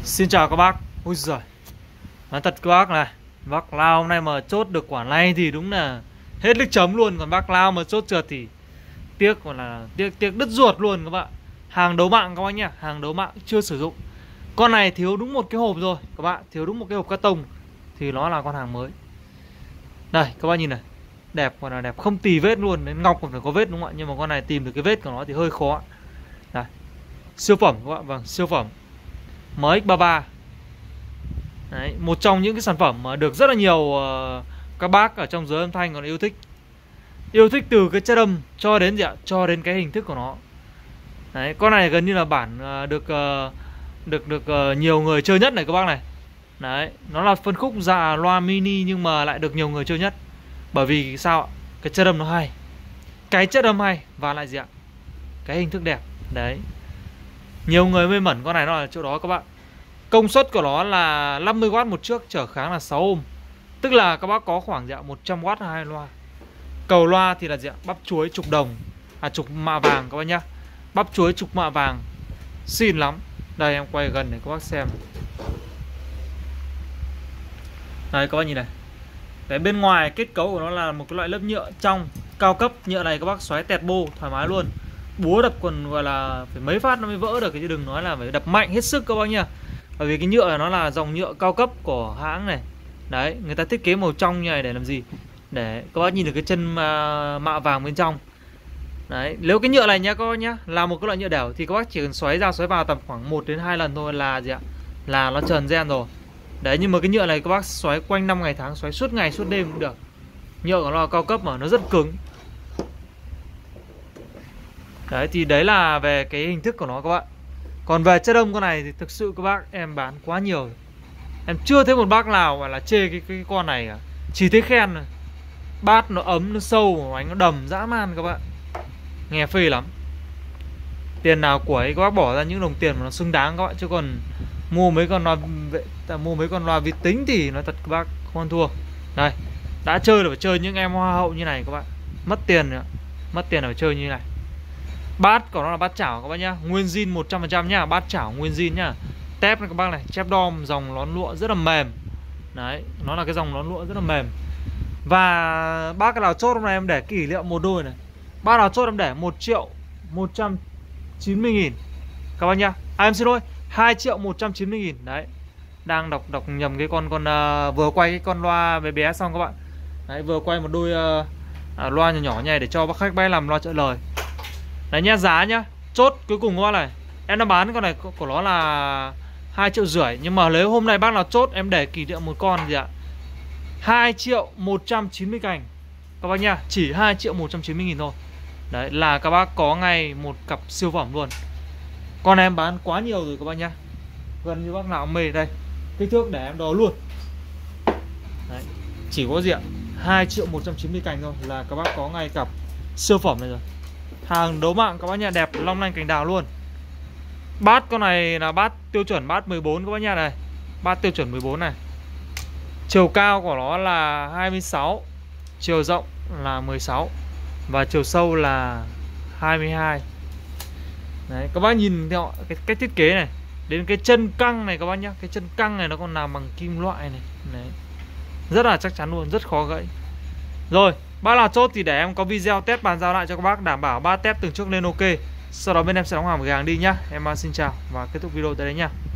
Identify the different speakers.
Speaker 1: Xin chào các bác. Ui giời, nói thật các bác này, bác Lao hôm nay mà chốt được quả này thì đúng là hết nước chấm luôn. Còn bác Lao mà chốt trượt thì tiếc, còn là tiếc đứt ruột luôn các bạn. Hàng đấu mạng các bác nhá, hàng đấu mạng chưa sử dụng. Con này thiếu đúng một cái hộp rồi các bạn, thiếu đúng một cái hộp cắt tông thì nó là con hàng mới. Đây các bác nhìn này, đẹp, còn là đẹp không tì vết luôn. Đến ngọc còn phải có vết đúng không ạ, nhưng mà con này tìm được cái vết của nó thì hơi khó. Đây, siêu phẩm các bạn, vâng, siêu phẩm MX33. Đấy, một trong những cái sản phẩm mà được rất là nhiều các bác ở trong giới âm thanh còn yêu thích. Yêu thích từ cái chất âm cho đến gì ạ? Cho đến cái hình thức của nó. Đấy, con này gần như là bản được nhiều người chơi nhất này các bác này. Đấy, nó là phân khúc dạ loa mini nhưng mà lại được nhiều người chơi nhất. Bởi vì sao ạ? Cái chất âm nó hay. Cái chất âm hay và lại gì ạ? Cái hình thức đẹp. Đấy. Nhiều người mê mẩn con này nó là chỗ đó các bạn. Công suất của nó là 50W một trước, trở kháng là 6 ohm. Tức là các bác có khoảng 100W hai loa. Cầu loa thì là bắp chuối trục đồng, trục mạ vàng các bác nhá. Bắp chuối trục mạ vàng xinh lắm. Đây em quay gần để các bác xem. Đây các bác nhìn này. Cái bên ngoài kết cấu của nó là một cái loại lớp nhựa trong cao cấp. Nhựa này các bác xoáy tẹt bô thoải mái luôn. Búa đập còn gọi là phải mấy phát nó mới vỡ được, chứ đừng nói là phải đập mạnh hết sức các bác nhá. Bởi vì cái nhựa này nó là dòng nhựa cao cấp của hãng này. Đấy, người ta thiết kế màu trong như này để làm gì? Để các bác nhìn được cái chân mạ vàng bên trong. Đấy, nếu cái nhựa này nhá các bác nhá, là một cái loại nhựa đẻo thì các bác chỉ cần xoáy ra xoáy vào tầm khoảng 1 đến 2 lần thôi là gì ạ? Là nó trần gen rồi. Đấy, nhưng mà cái nhựa này các bác xoáy quanh 5 ngày tháng, xoáy suốt ngày suốt đêm cũng được. Nhựa của nó là cao cấp mà nó rất cứng. Đấy, thì đấy là về cái hình thức của nó các bạn. Còn về chất âm con này thì thực sự các bác em bán quá nhiều. Em chưa thấy một bác nào mà là chê cái con này cả. Chỉ thấy khen rồi. Bát nó ấm, nó sâu, ánh nó đầm dã man các bạn. Nghe phê lắm. Tiền nào của ấy các bác bỏ ra những đồng tiền mà nó xứng đáng các bạn. Chứ còn mua mấy con loa vi tính thì nói thật các bác không ăn thua. Đây, đã chơi là phải chơi những em hoa hậu như này các bạn. Mất tiền nữa. Mất tiền là phải chơi như này. Bát của nó là bát chảo các bác nhá, nguyên zin 100% nhá, bát chảo nguyên zin nhá. Tép này các bác này, chép đom dòng nón lụa rất là mềm. Đấy, nó là cái dòng nón lụa rất là mềm. Và bác nào chốt hôm nay em để kỷ niệm một đôi này. Bác nào chốt em để 1.190.000 các bác nhá. Em xin lỗi, 2.190.000. Đấy. Đang đọc nhầm cái con vừa quay cái con loa bé bé xong các bạn. Đấy, vừa quay một đôi loa nhỏ nhỏ này để cho bác khách bay làm loa trợ lời. Đấy nhá, giá nhá. Chốt cuối cùng con này em đã bán con này của nó là 2,5 triệu. Nhưng mà nếu hôm nay bác nào chốt em để kỷ niệm một con gì ạ, 2.190.000 các bác nha. Chỉ 2.190.000 thôi. Đấy là các bác có ngay một cặp siêu phẩm luôn. Con em bán quá nhiều rồi các bác nhá. Gần như bác nào cũng mê. Đây, kích thước để em đo luôn. Đấy, chỉ có gì ạ, 2.190.000 thôi là các bác có ngay cặp siêu phẩm này rồi. Hàng đấu mạng các bác nha, đẹp long lanh cành đào luôn. Bát con này là bát tiêu chuẩn bát 14 các bác nha này. Bát tiêu chuẩn 14 này. Chiều cao của nó là 26, chiều rộng là 16 và chiều sâu là 22. Đấy, các bác nhìn theo cái cách thiết kế này. Đến cái chân căng này các bác nhá. Cái chân căng này nó còn làm bằng kim loại này. Đấy. Rất là chắc chắn luôn, rất khó gãy. Rồi, bác nào chốt thì để em có video test bàn giao lại cho các bác, đảm bảo 3 test từng trước lên ok. Sau đó bên em sẽ đóng hàng một hàng đi nhá. Em xin chào và kết thúc video tại đây nhá.